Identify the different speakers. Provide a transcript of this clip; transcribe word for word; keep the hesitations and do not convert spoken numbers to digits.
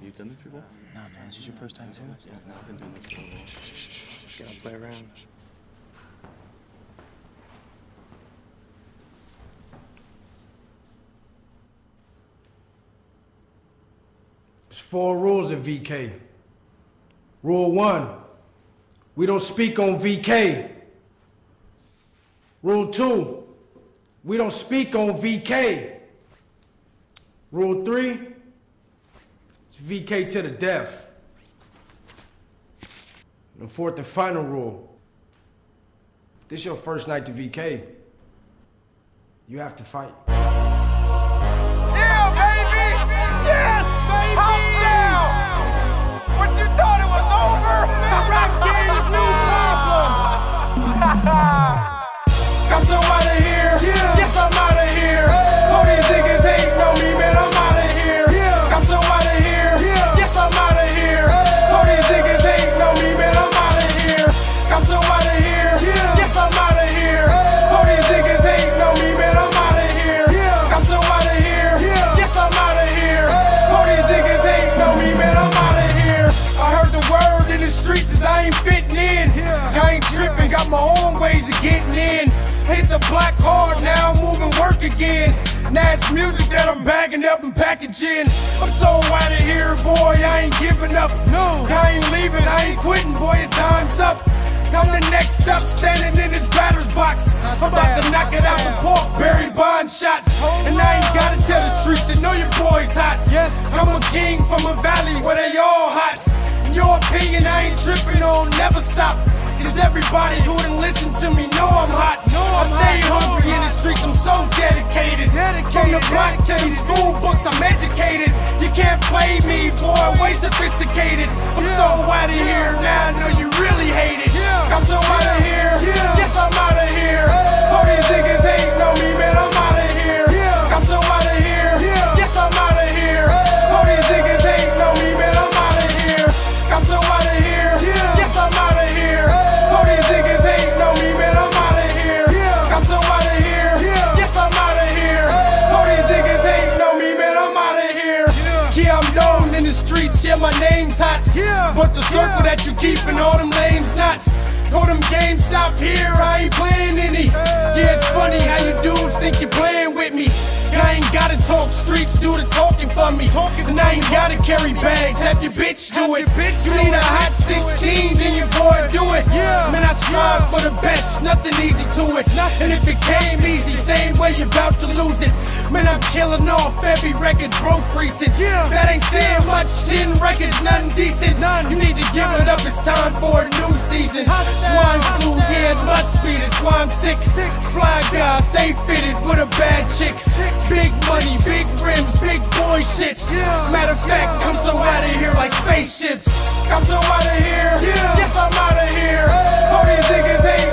Speaker 1: you done this before?
Speaker 2: No, man, this is your first time too?
Speaker 1: Yeah, no, I've been doing this for a while.
Speaker 3: Shh, shh, shh. Just gotta play around.
Speaker 4: There's four rules in V K. Rule one, we don't speak on V K. Rule two, we don't speak on V K. Rule three, it's V K to the death. And the fourth and final rule, if this is your first night to V K, you have to fight.
Speaker 5: Yeah, baby!
Speaker 4: Yes, baby!
Speaker 5: Up down! What you thought it was over?
Speaker 4: Rap game's new problem!
Speaker 5: I'm so out of here. Yeah. Yes, I'm out of here. Hey. All these niggas hating on me, man. I'm out of here. Yeah. I'm so out of here. Yeah. Yes, I'm out of here. Hey. All these niggas hating on me, man. I'm out of here. I'm so out of here. Yeah. Yes, I'm out of here. Hey. All these niggas hating on me, man. I'm out of here. Yeah. I'm so out of here. Yeah. Yes, I'm out of here. Hey. All these niggas hating on me, man. I'm out of here. I heard the word in the streets is I ain't fitting in. Yeah. I ain't tripping, got my own ways of getting in. Hit the block hard, now I'm moving work again. Now it's music that I'm bagging up and packaging. I'm so out of here, boy, I ain't giving up. No, I ain't leaving, I ain't quitting, boy, your time's up. I'm the next up, standing in this batter's box. I'm about to knock it out the park, Barry Bonds shot. And I ain't gotta tell the streets that know your boy's hot. Yes, I'm a king from a valley where they all hot. In your opinion, I ain't tripping on, never stop. Cause everybody who done listen to me know I'm hot. I stay hungry in the streets, I'm so dedicated. From the block to them school books, I'm educated. You can't play me, boy, I'm way sophisticated. I'm so out of here, now I know you really hate it. I'm so out of here, yes, I'm out of here. All these niggas hating on me, man, I'm out of here. I'm so out of here, yes, I'm out of here. All these niggas hating on me, man, I'm out of here. I'm so out of here, yes, I'm out of here. All these niggas hating on me, man, I'm out of here. I'm so out of here, yes, I'm out of here. All these niggas hating on me, man, I'm out of here. Yeah, I'm known in the streets, yeah, my name's hot. But the circle that you keep and all them lames not. Go them games, stop here, I ain't playing any. Yeah, it's funny how you dudes think you're playing with me. And I ain't gotta talk streets, do the talking for me. And I ain't gotta carry bags, have your bitch do it. You need a hot sixteen, then your boy do it. Man, I strive for the best, nothing easy to it. And if it came easy, same way you're about to lose it. Man, I'm killing off every record, broke recent. That ain't saying much, ten records, nothing decent. You need to give it up, it's time for a new season. Swine flu, yeah, it must be, that's why I'm sick. Fly guy, stay fitted with a bad chick. Big money, big rims, big boy shit. Matter of fact, I'm so out of here like spaceships. I'm so out of here, yes, I'm out of here. All these niggas ain't